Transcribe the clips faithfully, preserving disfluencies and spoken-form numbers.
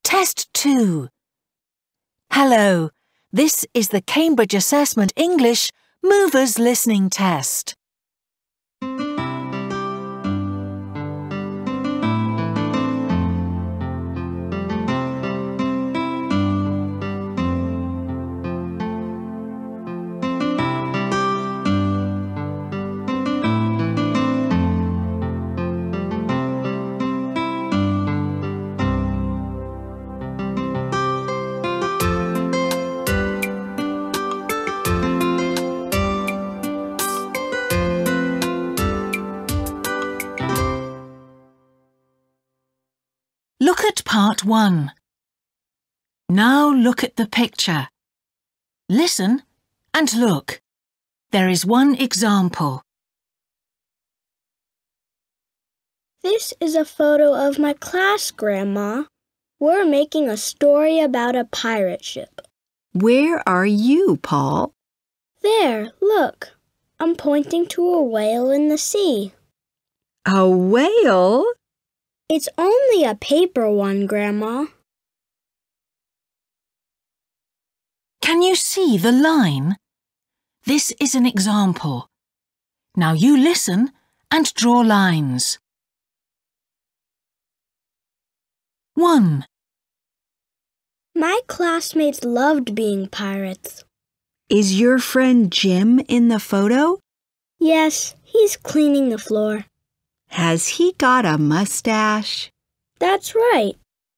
Test two. Hello, this is the Cambridge Assessment English Movers Listening Test. Look at part one. Now look at the picture. Listen and look. There is one example. This is a photo of my class, Grandma. We're making a story about a pirate ship. Where are you, Paul? There, look. I'm pointing to a whale in the sea. A whale? It's only a paper one, Grandma. Can you see the line? This is an example. Now you listen and draw lines. one. My classmates loved being pirates. Is your friend Jim in the photo? Yes, he's cleaning the floor. Has he got a mustache? That's right.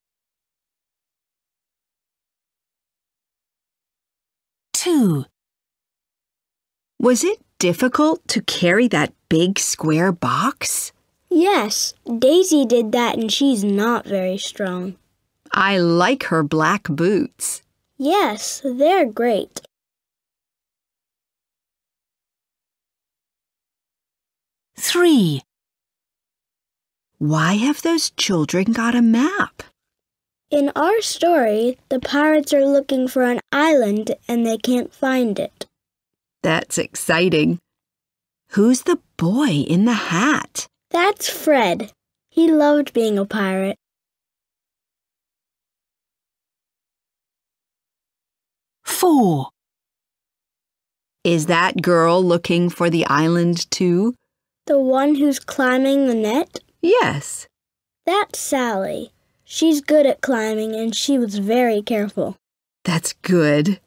two. Was it difficult to carry that big square box? Yes, Daisy did that and she's not very strong. I like her black boots. Yes, they're great. three. Why have those children got a map? In our story, the pirates are looking for an island and they can't find it. That's exciting. Who's the boy in the hat? That's Fred. He loved being a pirate. four. Is that girl looking for the island too? The one who's climbing the net? Yes. That's Sally. She's good at climbing and she was very careful. That's good.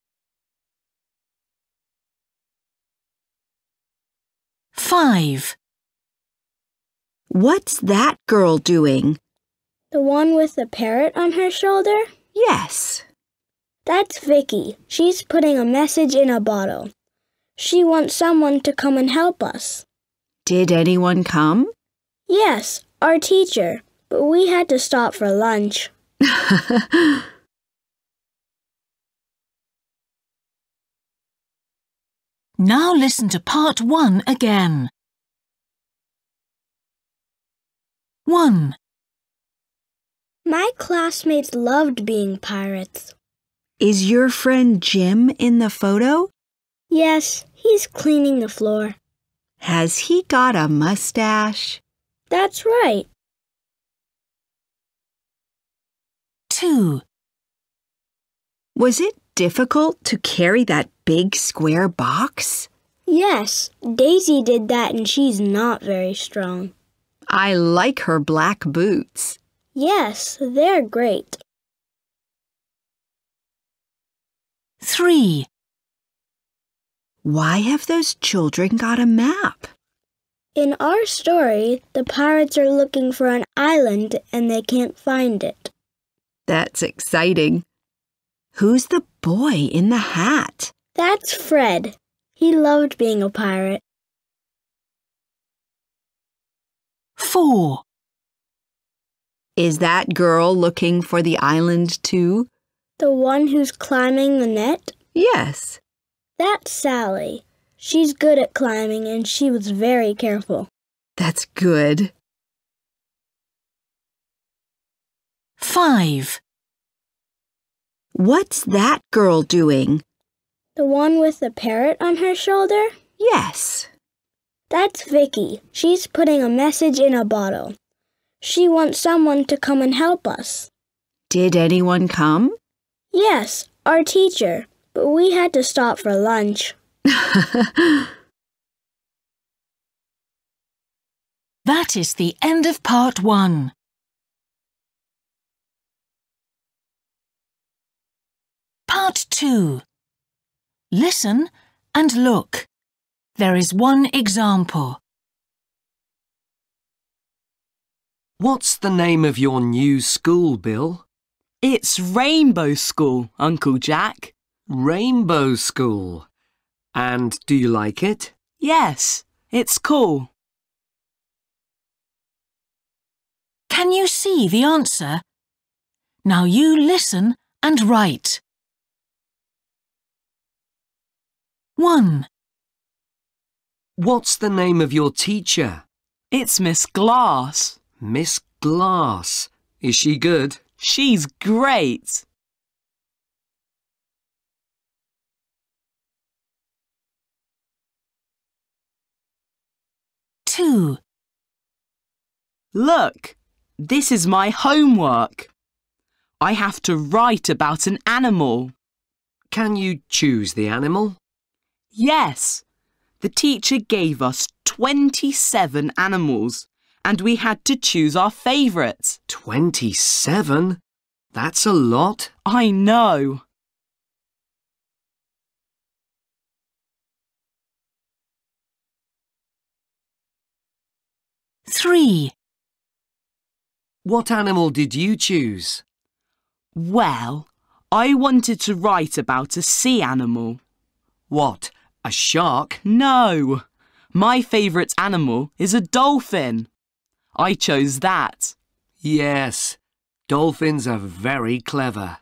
five. What's that girl doing? The one with the parrot on her shoulder? Yes. That's Vicky. She's putting a message in a bottle. She wants someone to come and help us. Did anyone come? Yes, our teacher, but we had to stop for lunch. Now listen to part one again. one. My classmates loved being pirates. Is your friend Jim in the photo? Yes, he's cleaning the floor. Has he got a mustache? That's right. two. Was it difficult to carry that big square box? Yes, Daisy did that and she's not very strong. I like her black boots. Yes, they're great. three. Why have those children got a map? In our story, the pirates are looking for an island and they can't find it. That's exciting. Who's the boy in the hat? That's Fred. He loved being a pirate. four. Is that girl looking for the island too? The one who's climbing the net? Yes. That's Sally. She's good at climbing and she was very careful. That's good. five. What's that girl doing? The one with the parrot on her shoulder? Yes. That's Vicky. She's putting a message in a bottle. She wants someone to come and help us. Did anyone come? Yes, our teacher, but we had to stop for lunch. That is the end of part one. Part two. Listen and look. There is one example. What's the name of your new school, Bill? It's Rainbow School, Uncle Jack. Rainbow School. And do you like it? Yes, it's cool. Can you see the answer? Now you listen and write. one. What's the name of your teacher? It's Miss Glass. Miss Glass. Is she good? She's great. two. Look, this is my homework. I have to write about an animal. Can you choose the animal? Yes, the teacher gave us twenty-seven animals and we had to choose our favourite. Twenty-seven? That's a lot. I know. three. What animal did you choose? Well, I wanted to write about a sea animal. What, a shark? No, my favourite animal is a dolphin. I chose that. Yes, dolphins are very clever.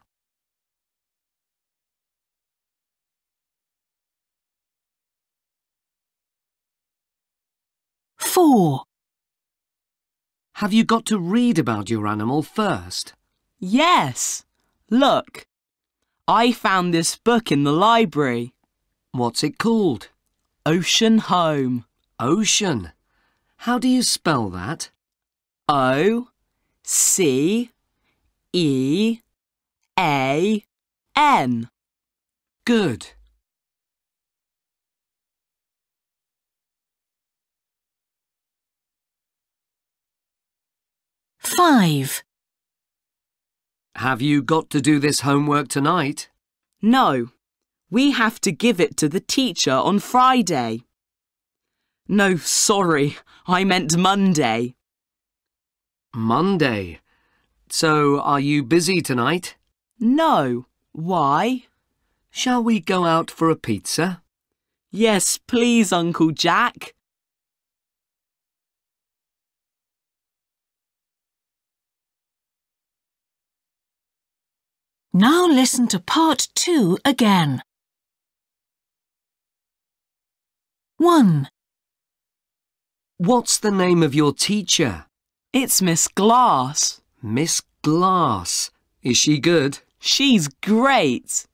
four. Have you got to read about your animal first? Yes, look, I found this book in the library. What's it called? Ocean Home. Ocean. How do you spell that? O C E A N. Good. five. Have you got to do this homework tonight? No, we have to give it to the teacher on Friday. No, sorry, I meant Monday. Monday. So, are you busy tonight? No, why? Shall we go out for a pizza? Yes, please, Uncle Jack. Now listen to part two again. one. What's the name of your teacher? It's Miss Glass. Miss Glass. Is she good? She's great.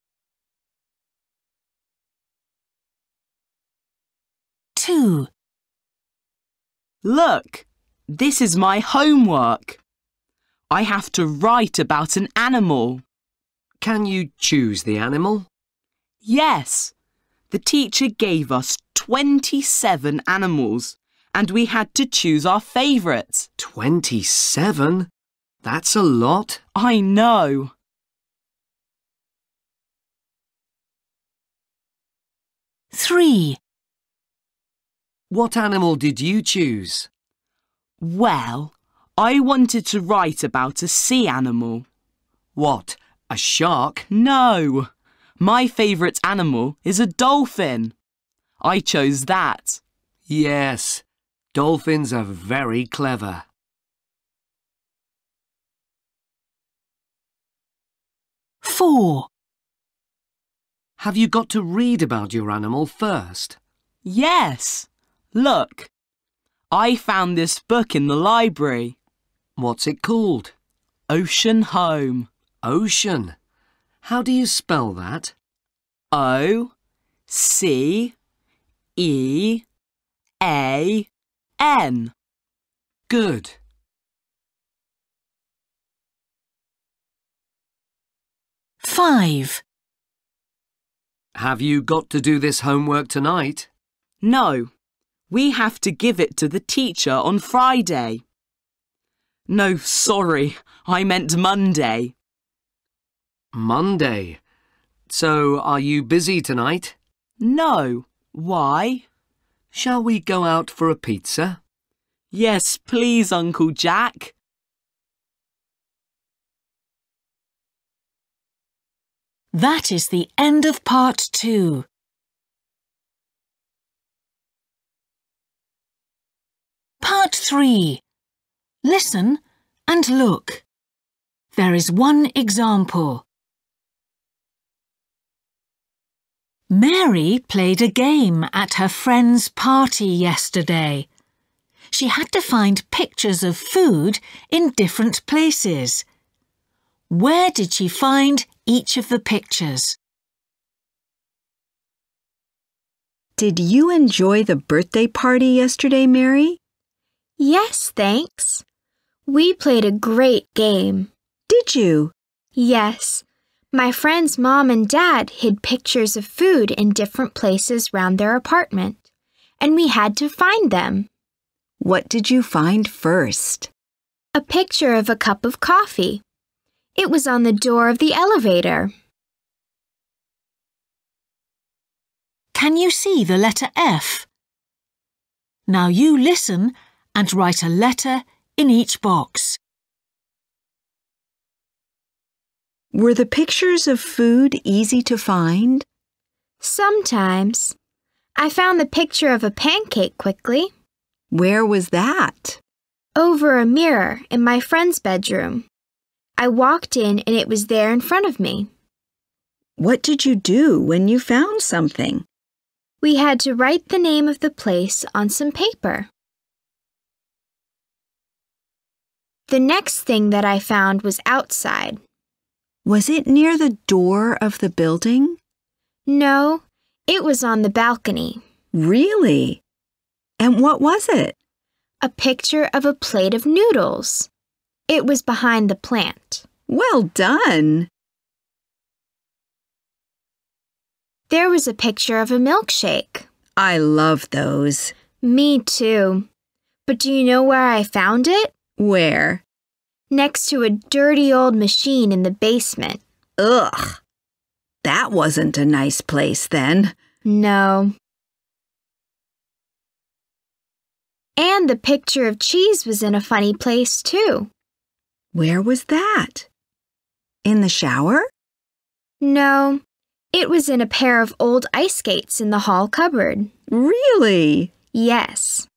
two. Look, this is my homework. I have to write about an animal. Can you choose the animal? Yes, the teacher gave us twenty-seven animals and we had to choose our favourite. Twenty-seven? That's a lot. I know. three. What animal did you choose? Well, I wanted to write about a sea animal. What, a shark? No, my favourite animal is a dolphin. I chose that. Yes, dolphins are very clever. four. Have you got to read about your animal first? Yes, look, I found this book in the library. What's it called? Ocean Home. Ocean. How do you spell that? O C E A N. Good. five. Have you got to do this homework tonight? No, we have to give it to the teacher on Friday. No, sorry, I meant Monday. Monday. So, are you busy tonight? No, why? Shall we go out for a pizza? Yes, please, Uncle Jack. That is the end of part two. Part three. Listen and look. There is one example. Mary played a game at her friend's party yesterday. She had to find pictures of food in different places. Where did she find each of the pictures? Did you enjoy the birthday party yesterday, Mary? Yes, thanks. We played a great game. Did you? Yes. My friend's mom and dad hid pictures of food in different places round their apartment, and we had to find them. What did you find first? A picture of a cup of coffee. It was on the door of the elevator. Can you see the letter F? Now you listen and write a letter in each box. Were the pictures of food easy to find? Sometimes. I found the picture of a pancake quickly. Where was that? Over a mirror in my friend's bedroom. I walked in and it was there in front of me. What did you do when you found something? We had to write the name of the place on some paper. The next thing that I found was outside. Was it near the door of the building? No, it was on the balcony. Really? And what was it? A picture of a plate of noodles. It was behind the plant. Well done! There was a picture of a milkshake. I love those. Me too. But do you know where I found it? Where? Next to a dirty old machine in the basement. Ugh! That wasn't a nice place then. No. And the picture of cheese was in a funny place too. Where was that? In the shower? No, it was in a pair of old ice skates in the hall cupboard. Really? Yes.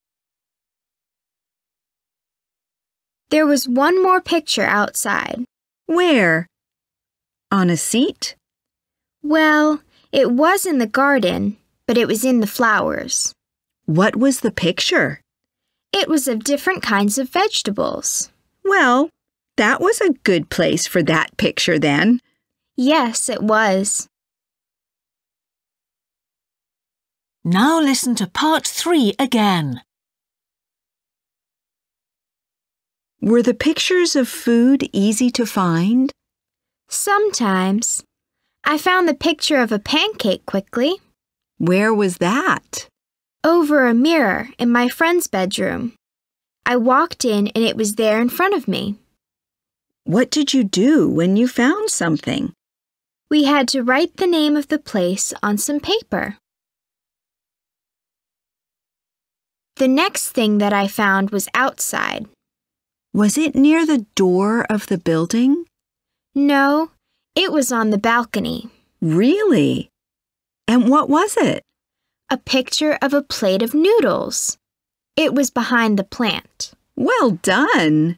There was one more picture outside. Where? On a seat? Well, it was in the garden, but it was in the flowers. What was the picture? It was of different kinds of vegetables. Well, that was a good place for that picture then. Yes, it was. Now listen to part three again. Were the pictures of food easy to find? Sometimes. I found the picture of a pancake quickly. Where was that? Over a mirror in my friend's bedroom. I walked in and it was there in front of me. What did you do when you found something? We had to write the name of the place on some paper. The next thing that I found was outside. Was it near the door of the building? No, it was on the balcony. Really? And what was it? A picture of a plate of noodles. It was behind the plant. Well done!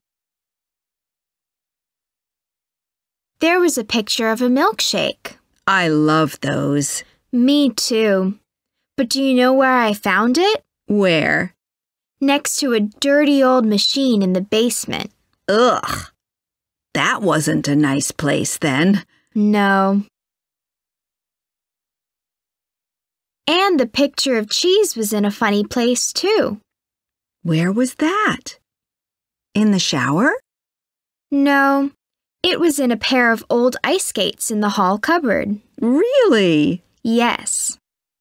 There was a picture of a milkshake. I love those. Me too. But do you know where I found it? Where? Next to a dirty old machine in the basement. Ugh! That wasn't a nice place then. No. And the picture of cheese was in a funny place too. Where was that? In the shower? No, It was in a pair of old ice skates in the hall cupboard. Really? Yes.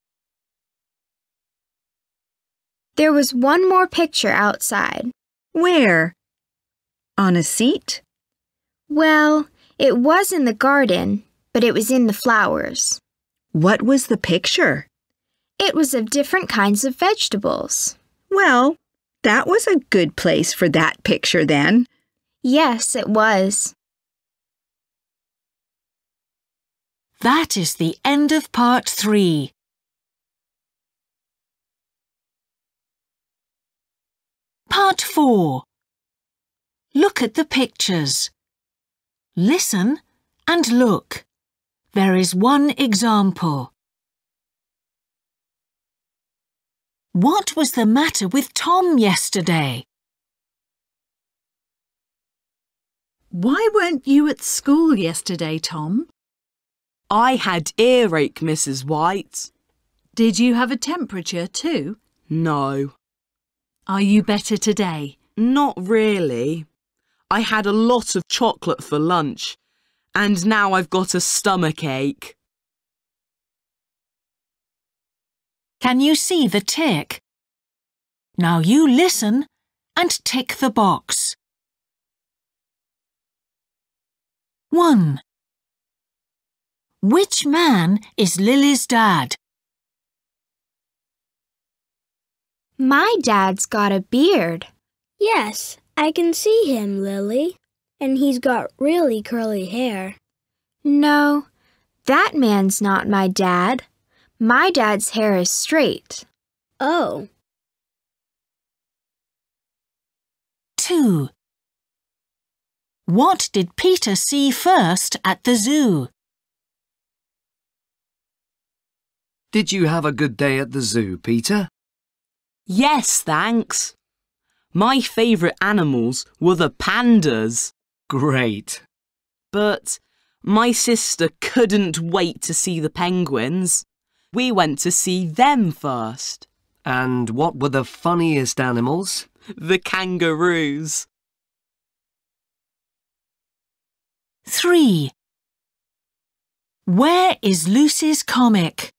There was one more picture outside. Where? On a seat? Well, it was in the garden, but it was in the flowers. What was the picture? It was of different kinds of vegetables. Well, that was a good place for that picture then. Yes, it was. That is the end of part three. Part four. Look at the pictures. Listen and look. There is one example. What was the matter with Tom yesterday? Why weren't you at school yesterday, Tom? I had earache, Missus White. Did you have a temperature too? No. Are you better today? Not really. I had a lot of chocolate for lunch, and now I've got a stomach ache. Can you see the tick? Now you listen and tick the box. one. Which man is Lily's dad? My dad's got a beard. Yes, I can see him, Lily. And he's got really curly hair. No, that man's not my dad. My dad's hair is straight. Oh. two. What did Peter see first at the zoo? Did you have a good day at the zoo, Peter? Yes, thanks. My favourite animals were the pandas. Great. But my sister couldn't wait to see the penguins. We went to see them first. And what were the funniest animals? The kangaroos. three. Where is Lucy's comic?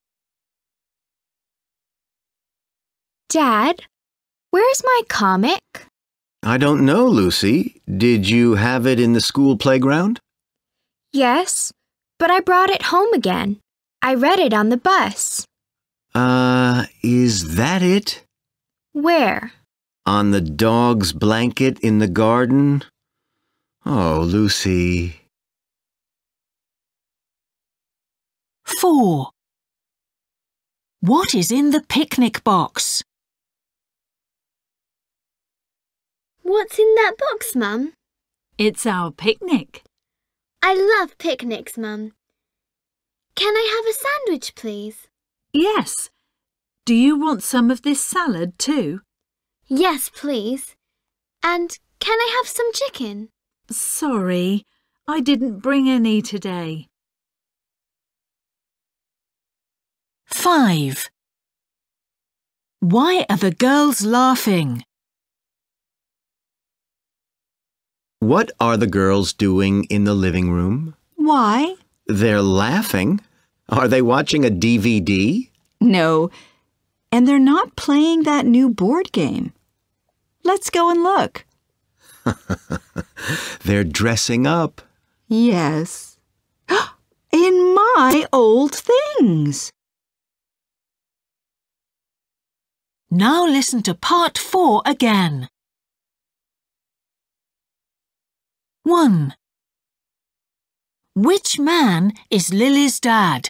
Dad, where's my comic? I don't know, Lucy. Did you have it in the school playground? Yes, but I brought it home again. I read it on the bus. Uh, is that it? Where? On the dog's blanket in the garden? Oh, Lucy. four. What is in the picnic box? What's in that box, Mum? It's our picnic. I love picnics, Mum. Can I have a sandwich, please? Yes. Do you want some of this salad too? Yes, please. And can I have some chicken? Sorry, I didn't bring any today. five. Why are the girls laughing? What are the girls doing in the living room? Why? They're laughing. Are they watching a D V D? No, and they're not playing that new board game. Let's go and look. They're dressing up. Yes. In my old things. Now listen to part four again. one. Which man is Lily's dad?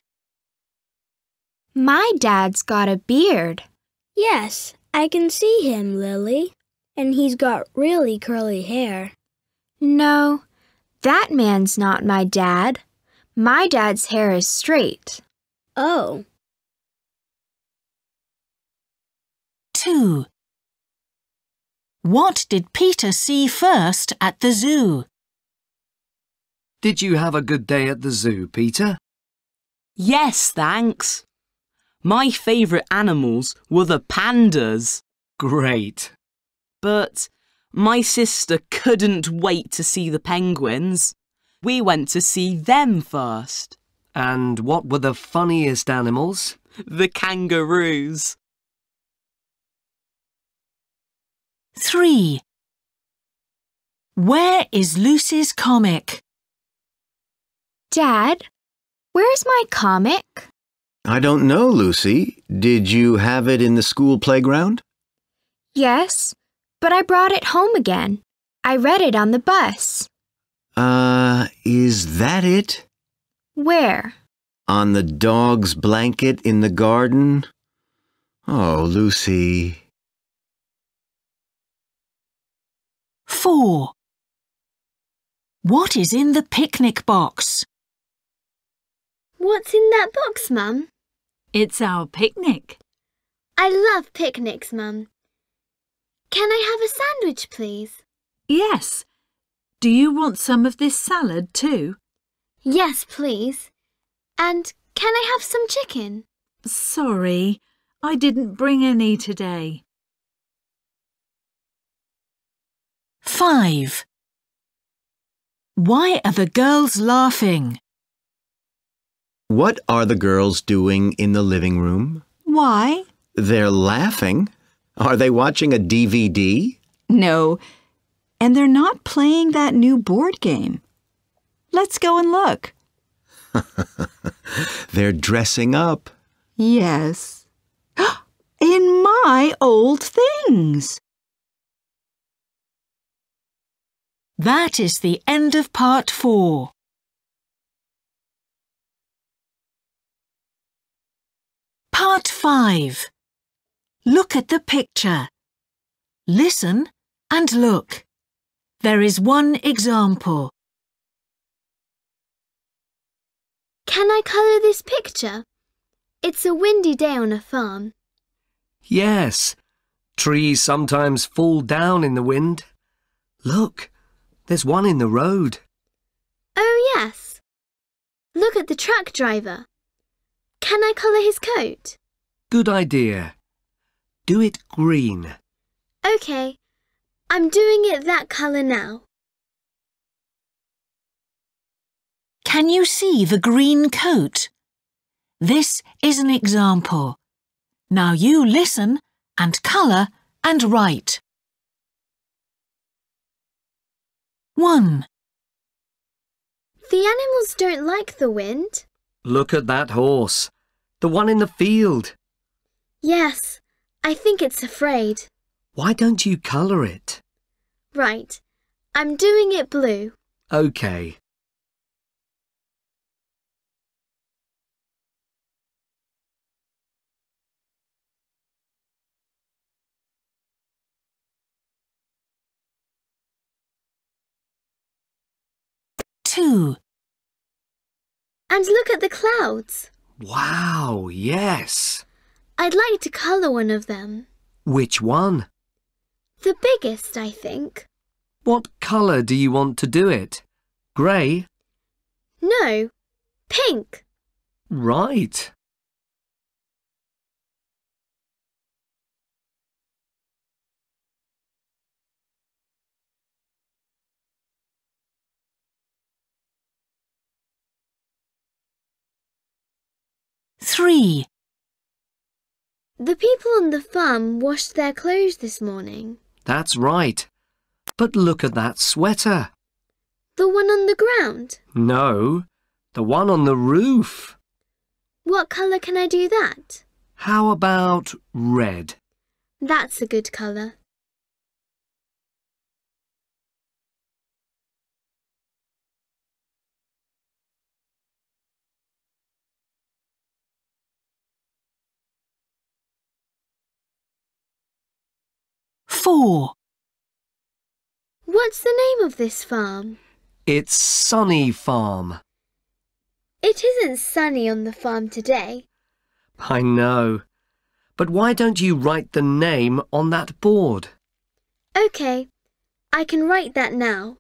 My dad's got a beard. Yes, I can see him, Lily. And he's got really curly hair. No, that man's not my dad. My dad's hair is straight. Oh. two. What did Peter see first at the zoo? Did you have a good day at the zoo, Peter? Yes, thanks. My favourite animals were the pandas. Great. But my sister couldn't wait to see the penguins. We went to see them first. And what were the funniest animals? The kangaroos. Three. Where is Lucy's comic? Dad, where's my comic? I don't know, Lucy. Did you have it in the school playground? Yes, but I brought it home again. I read it on the bus. Uh, is that it? Where? On the dog's blanket in the garden? Oh, Lucy. Four. What is in the picnic box? What's in that box, Mum? It's our picnic. I love picnics, Mum. Can I have a sandwich, please? Yes. Do you want some of this salad too? Yes, please. And can I have some chicken? Sorry, I didn't bring any today. Five. Why are the girls laughing? What are the girls doing in the living room? Why? They're laughing. Are they watching a D V D? No. And they're not playing that new board game. Let's go and look. They're dressing up. Yes. In my old things. That is the end of part four. Part five. Look at the picture. Listen and look. There is one example. Can I colour this picture? It's a windy day on a farm. Yes. Trees sometimes fall down in the wind. Look, there's one in the road. Oh, yes. Look at the truck driver. Can I colour his coat? Good idea. Do it green. OK. I'm doing it that colour now. Can you see the green coat? This is an example. Now you listen and colour and write. One. The animals don't like the wind. Look at that horse. The one in the field. Yes, I think it's afraid. Why don't you colour it? Right. I'm doing it blue. OK. Two. And look at the clouds. Wow, yes. I'd like to colour one of them. Which one? The biggest, I think. What colour do you want to do it? Grey? No, pink. Right. Three. The people on the farm washed their clothes this morning. That's right. But look at that sweater. The one on the ground. No, the one on the roof. What colour can I do that? How about red? That's a good colour. Four. What's the name of this farm? It's Sunny Farm. It isn't sunny on the farm today. I know. But why don't you write the name on that board? OK, I can write that now.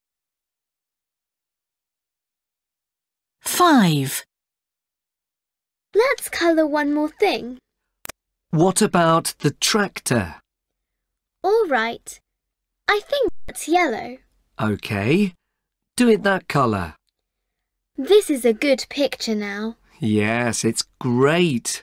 Five. Let's colour one more thing. What about the tractor? All right. I think that's yellow. OK. Do it that colour. This is a good picture now. Yes, it's great.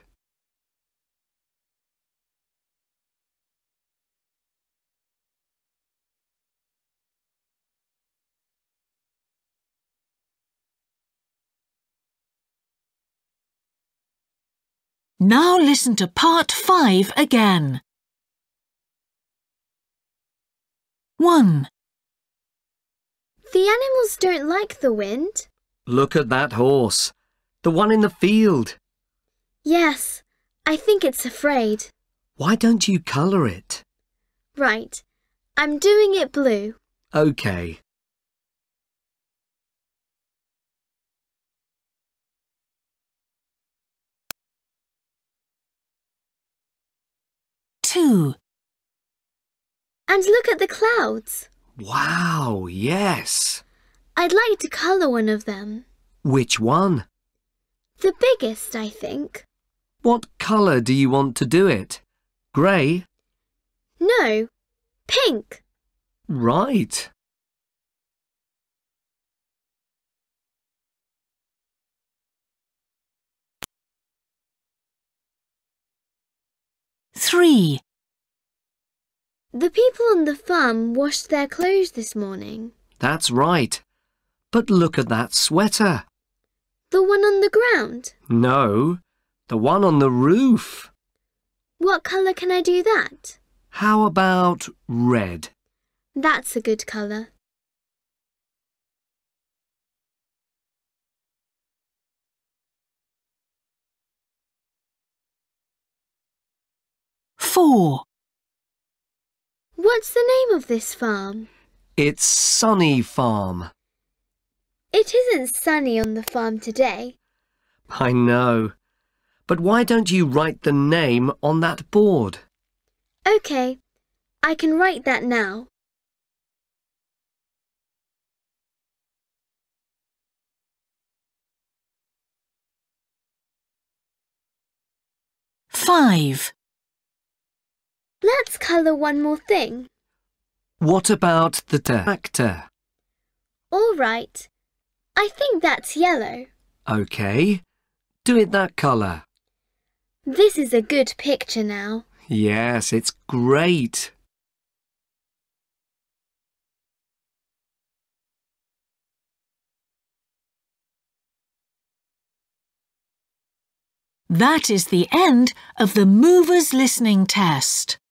Now listen to part five again. one. The animals don't like the wind. Look at that horse. The one in the field. Yes, I think it's afraid. Why don't you colour it? Right, I'm doing it blue. OK. two. And look at the clouds. Wow, yes. I'd like to colour one of them. Which one? The biggest, I think. What colour do you want to do it? Grey? No, pink. Right. three. The people on the farm washed their clothes this morning. That's right. But look at that sweater. The one on the ground? No, the one on the roof. What colour can I do that? How about red? That's a good colour. four. What's the name of this farm? It's Sunny Farm. It isn't sunny on the farm today. I know. But why don't you write the name on that board? OK, I can write that now. five. Let's colour one more thing. What about the tractor? All right. I think that's yellow. OK. Do it that colour. This is a good picture now. Yes, it's great. That is the end of the Movers Listening Test.